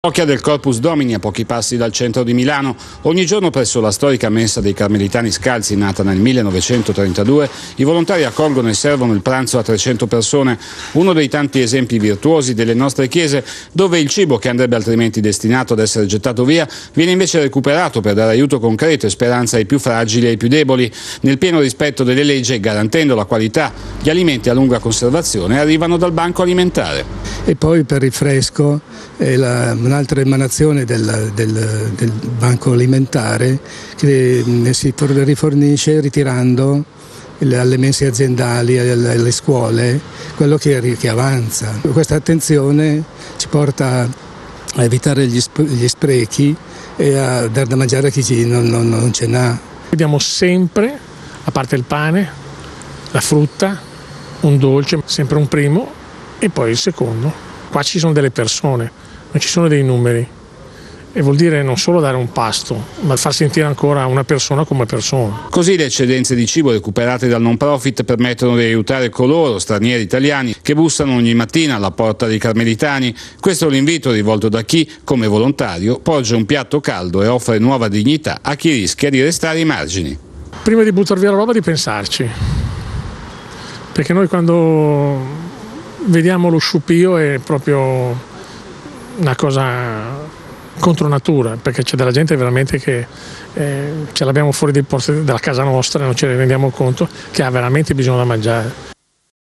Parrocchia del Corpus Domini a pochi passi dal centro di Milano. Ogni giorno presso la storica messa dei Carmelitani Scalzi, nata nel 1932, i volontari accolgono e servono il pranzo a 300 persone, uno dei tanti esempi virtuosi delle nostre chiese, dove il cibo che andrebbe altrimenti destinato ad essere gettato via viene invece recuperato per dare aiuto concreto e speranza ai più fragili e ai più deboli. Nel pieno rispetto delle leggi, garantendo la qualità, gli alimenti a lunga conservazione arrivano dal banco alimentare. E poi per il fresco un'altra emanazione del banco alimentare che si rifornisce ritirando alle mense aziendali, alle scuole, quello che avanza. Questa attenzione ci porta a evitare gli sprechi e a dar da mangiare a chi non ce n'ha. Vediamo sempre, a parte il pane, la frutta, un dolce, sempre un primo e poi il secondo. Qua ci sono delle persone, non ci sono dei numeri, e vuol dire non solo dare un pasto, ma far sentire ancora una persona come persona. Così le eccedenze di cibo recuperate dal non profit permettono di aiutare coloro, stranieri italiani, che bussano ogni mattina alla porta dei Carmelitani. Questo è l'invito rivolto da chi, come volontario, porge un piatto caldo e offre nuova dignità a chi rischia di restare ai margini. Prima di buttare via la roba di pensarci, perché noi quando vediamo lo sciupio è proprio una cosa contro natura, perché c'è della gente veramente che ce l'abbiamo fuori dei posti della casa nostra e non ce ne rendiamo conto, che ha veramente bisogno da mangiare.